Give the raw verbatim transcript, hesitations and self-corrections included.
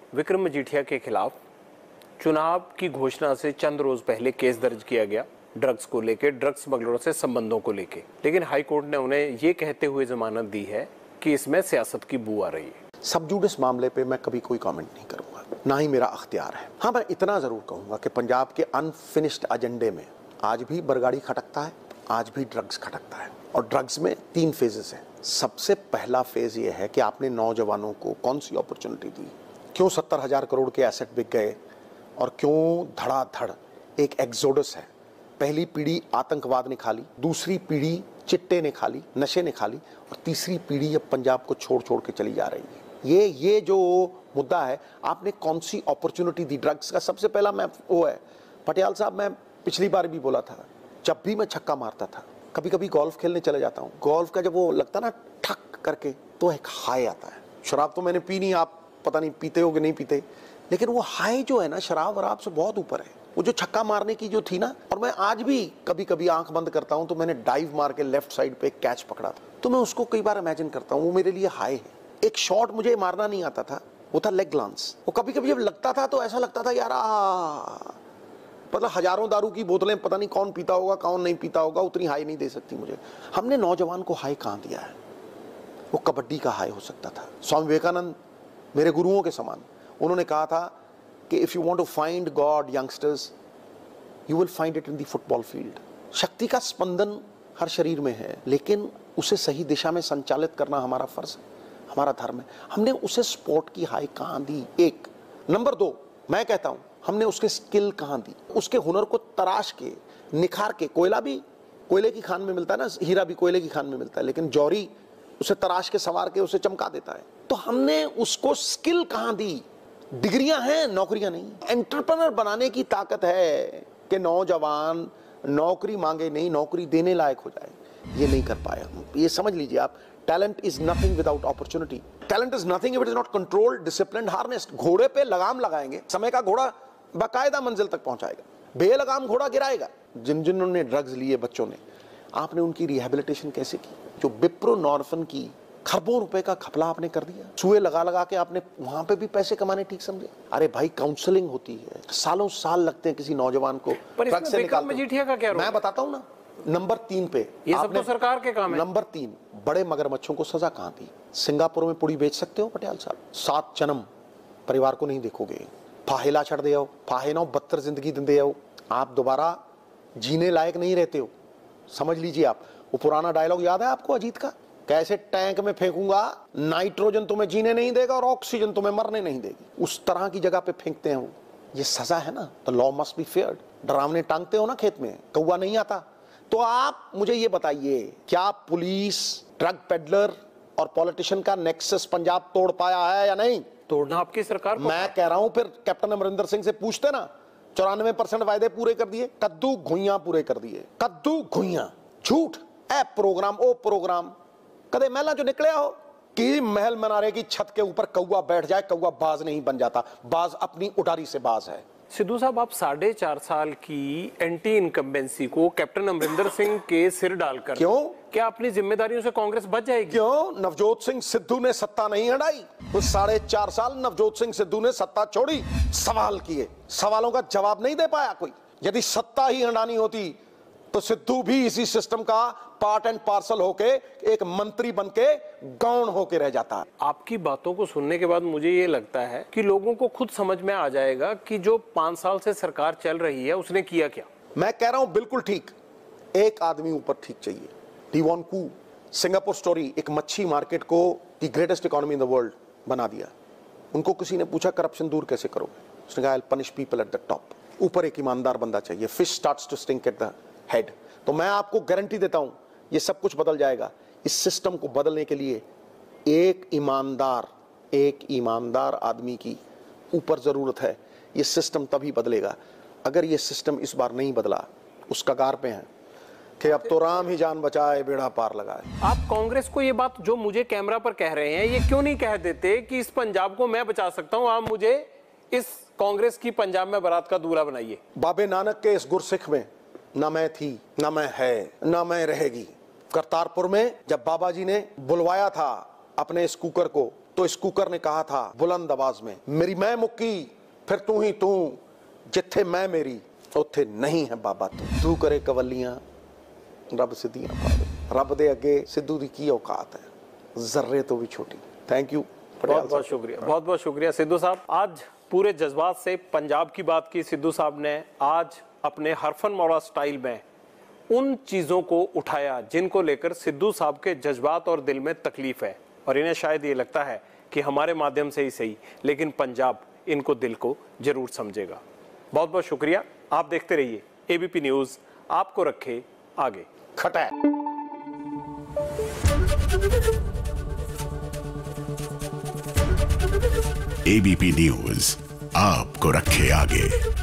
विक्रम मजीठिया के खिलाफ चुनाव की घोषणा से चंद रोज पहले केस दर्ज किया गया ड्रग्स को लेकर, ड्रग्स स्मगलरों से संबंधों को लेकर, लेकिन हाई कोर्ट ने उन्हें ये कहते हुए जमानत दी है कि इसमें सियासत की बू आ रही है। सब जुडिस मामले पे मैं कभी कोई कमेंट नहीं करूंगा, ना ही मेरा अख्तियार है। हाँ, मैं इतना जरूर कहूंगा कि पंजाब के अनफिनिश्ड एजेंडे में आज भी बरगाड़ी खटकता है, आज भी ड्रग्स खटकता है। और ड्रग्स में तीन फेजेस हैं। सबसे पहला फेज ये है कि आपने नौजवानों को कौन सी अपॉर्चुनिटी दी, क्यों सत्तर हजार करोड़ के एसेट बिक गए और क्यों धड़ाधड़ एक एक्सोडस है। पहली पीढ़ी आतंकवाद ने खा ली, दूसरी पीढ़ी चिट्टे ने खा ली, नशे ने खा ली, और तीसरी पीढ़ी अब पंजाब को छोड़ छोड़ के चली जा रही है। ये ये जो मुद्दा है, आपने कौन सी अपॉर्चुनिटी दी ड्रग्स का। सबसे पहला मैं वो है पटियाल साहब, मैं पिछली बार भी बोला था, जब भी मैं छक्का मारता था, कभी कभी गोल्फ खेलने चले जाता हूँ, गोल्फ का जब वो लगता ना ठक करके, तो एक हाई आता है। शराब तो मैंने पी नहीं, आप पता नहीं पीते हो कि नहीं पीते, लेकिन वो हाई जो है ना शराब वराब से बहुत ऊपर है। वो जो छक्का मारने की जो थी ना, और मैं आज भी कभी कभी आंख बंद करता हूं तो मैंने डाइव मार के लेफ्ट साइड पे कैच पकड़ा था, तो मैं उसको कई बार इमेजिन करता हूं, वो मेरे लिए हाई है। एक शॉट मुझे मारना नहीं आता था, वो था लेग ग्लांस। वो कभी कभी जब लगता था तो ऐसा लगता था यार आ मतलब हजारों दारू की बोतलें पता नहीं कौन पीता होगा कौन नहीं पीता होगा, उतनी हाई नहीं दे सकती मुझे। हमने नौजवान को हाई कहां दिया है? वो कबड्डी का हाई हो सकता था। स्वामी विवेकानंद मेरे गुरुओं के समान, उन्होंने कहा था कि if you want to find God youngsters, you will find it in the football field. शक्ति का स्पंदन हर शरीर में है, लेकिन उसे सही दिशा में संचालित करना हमारा फर्ज है, हमारा धर्म है। हमने उसे स्पोर्ट की हाई कहां दी? एक। नंबर दो, मैं कहता हूं हमने उसके स्किल कहां दी, उसके हुनर को तराश के निखार के। कोयला भी कोयले की खान में मिलता है ना, हीरा भी कोयले की खान में मिलता है, लेकिन जौहरी उसे तराश के सवार के उसे चमका देता है। तो हमने उसको स्किल कहां दी? डिग्रियां हैं, नौकरियां नहीं। एंटरप्रेन्योर बनाने की ताकत है कि नौजवान नौकरी मांगे नहीं, नौकरी देने लायक हो जाए। ये नहीं कर पाए हम। ये समझ लीजिए आप, talent is nothing without opportunity. Talent is nothing if it is not controlled, disciplined, harnessed. घोड़े पे लगाम लगाएंगे, समय का घोड़ा बाकायदा मंजिल तक पहुंचाएगा, बेलगाम घोड़ा गिराएगा। जिन जिन्होंने ड्रग्स लिए बच्चों ने, आपने उनकी रिहेबिलिटेशन कैसे की? जो बिप्रो नॉर्फन की खरबों रुपए का घपला आपने कर दिया, सुए लगा लगा के आपने वहां पे भी पैसे कमाने ठीक समझे। अरे भाई, काउंसलिंग होती है, सालों साल लगते हैं किसी नौजवान को ड्रग्स से निकालने। मजीठिया का क्या रोल? मैं बताता हूं ना। नंबर तीन पे ये सब तो सरकार के काम है। नंबर तीन, बड़े मगरमच्छों को सजा कहां दी? सिंगापुर में पुड़ी बेच सकते हो पटियाल साहब, सात जन्म परिवार को नहीं देखोगे, फाहेला छड़ दे आओ, फाहे ना बदतर जिंदगी दे आओ, आप दोबारा जीने लायक नहीं रहते हो। समझ लीजिए आप। वो पुराना डायलॉग याद है आपको अजीत का, कैसे टैंक में फेंकूंगा, नाइट्रोजन तुम्हें जीने नहीं देगा और ऑक्सीजन तुम्हें मरने नहीं देगी। उस तरह की जगह पे फेंकते हैं वो। ये सजा है ना, तो लॉ मस्ट बी फेयर्ड। डरावने टांगते हो ना खेत में, कौवा नहीं आता। तो आप मुझे ये बताइए, क्या पुलिस ड्रग पेडलर और पॉलिटिशियन का नेक्सस पंजाब तोड़ पाया है या नहीं? तोड़ना आपकी सरकार को। मैं कह रहा हूं, फिर कैप्टन अमरिंदर सिंह से पूछते ना, चौरानवे परसेंट वायदे पूरे कर दिए, कद्दू घुइयां पूरे कर दिए, कद्दू घुइयां। झूठ ए प्रोग्राम ओ प्रोग्राम, कदे महला जो निकले हो कि महल मनारे की छत के ऊपर कौवा बैठ जाए, कौवा बाज नहीं बन जाता, बाज अपनी उडारी से बाज है। सिद्धू साहब, आप साढ़े चार साल की एंटी इनकम्बेंसी को कैप्टन अमरिंदर सिंह के सिर डालकर, क्यों क्या अपनी जिम्मेदारियों से कांग्रेस बच जाएगी? क्यों? नवजोत सिंह सिद्धू ने सत्ता नहीं हटाई, उस साढ़े चार साल नवजोत सिंह सिद्धू ने सत्ता छोड़ी, सवाल किए, सवालों का जवाब नहीं दे पाया कोई। यदि सत्ता ही हटानी होती तो सिद्धू भी इसी सिस्टम का पार्ट एंड पार्सल होके एक मंत्री बनके गौण होके रह जाता। आपकी बातों को सुनने के बाद मुझे ये लगता है कि लोगों को खुद समझ में आ जाएगा कि जो पांच साल से सरकार चल रही है उसने किया क्या। मैं कह रहा हूं बिल्कुल ठीक। एक आदमी ऊपर ठीक चाहिए। Lee Kuan Yew, Singapore story, एक मच्छी मार्केट को the greatest economy in the world बना दिया। उनको किसी ने पूछा करप्शन दूर कैसे करोगे, उसने कहा I will punish people at the top. ऊपर एक ईमानदार बंदा चाहिए। Fish starts to stink at the head. तो मैं आपको गारंटी देता हूं ये सब कुछ बदल जाएगा। इस सिस्टम को बदलने के लिए एक ईमानदार एक ईमानदार आदमी की ऊपर जरूरत है। ये सिस्टम तभी बदलेगा। अगर ये सिस्टम इस बार नहीं बदला, उस कगार पे हैं कि अब तो राम ही जान बचाए बेड़ा पार लगाए। आप कांग्रेस को ये बात जो मुझे कैमरा पर कह रहे हैं, ये क्यों नहीं कह देते कि इस पंजाब को मैं बचा सकता हूं, आप मुझे इस कांग्रेस की पंजाब में बारात का दूल्हा बनाइए। बाबे नानक के इस गुरसिख में ना मैं थी, ना मैं है, ना मैं रहेगी। करतारपुर में जब बाबा जी ने बुलवाया था अपने इस कुकर को, तो इस कुकर ने कहा था बुलंद आवाज में, मेरी मैं मुक्की फिर तू ही तू, जिथे मैं मेरी उत्थे नहीं है बाबा तू। तू करे कवलियां रब सिद्धियां पावे। रब दे अगे सिद्धू दी की औकात है, जर्रे तो भी छोटी। थैंक यू, बहुत बहुत शुक्रिया, बहुत बहुत शुक्रिया सिद्धू साहब। आज पूरे जज्बात से पंजाब की बात की सिद्धू साहब ने। आज अपने हरफन मौला स्टाइल में उन चीज़ों को उठाया जिनको लेकर सिद्धू साहब के जज्बात और दिल में तकलीफ है, और इन्हें शायद ये लगता है कि हमारे माध्यम से ही सही, लेकिन पंजाब इनको दिल को जरूर समझेगा। बहुत बहुत शुक्रिया। आप देखते रहिए एबीपी न्यूज़, आपको रखे आगे। खटा एबीपी न्यूज़ आपको रखे आगे।